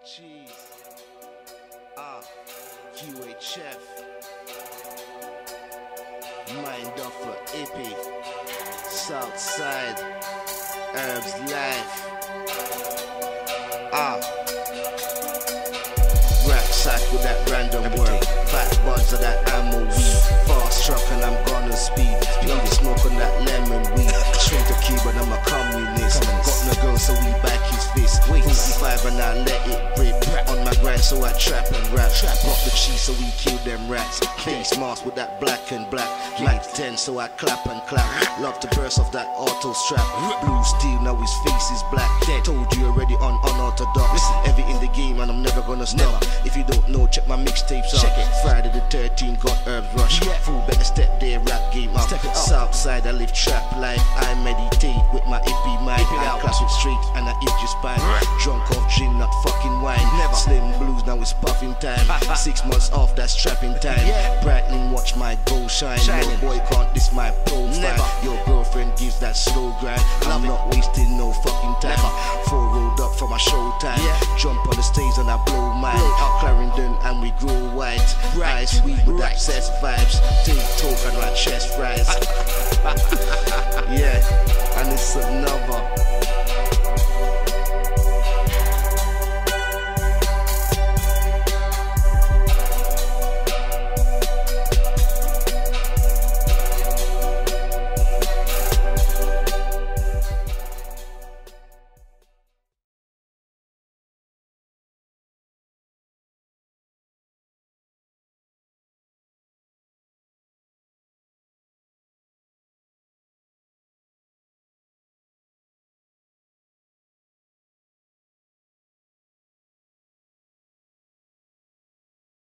Cheese. QHF. Mind off for Ippy. Southside. Herbs Life. Rack sack with that random work. Fat buds of that ammo weed. Fast truck and I'm gonna speed. Speed smoke on that lemon weed. Straight to Cuba and I'm a communist. Got no girl so we back his fist. 45 and I let it rip. On my grind so I trap and rap. Got the cheese so we kill them rats. Face mask with that black and black. Mic 10 so I clap and clap. Love to burst off that auto strap. Blue steel now his face is black. Told you already on unorthodox. Heavy in the game and I'm never gonna stop. If you don't know, check my mixtapes out. Friday the 13th got Herbs Rush. Fool better step there, rap game up. Southside I live trap life. I meditate with my Ippy mind. I clap it straight and I itch your spine. Drunk off gin, not fucking wine. Slim blues now it's puffing time. 6 months off, that's trapping time. Brightening, watch my gold shine. No boy can't diss my profile. Your girlfriend gives that slow grind. I'm not wasting no fucking time. 4 rolled up for my showtime. Jump on the stage and I blow mine. Clarendon and we grow white. Ice weed with obsessed vibes. Take talk and my chest fries. Yeah, and it's another.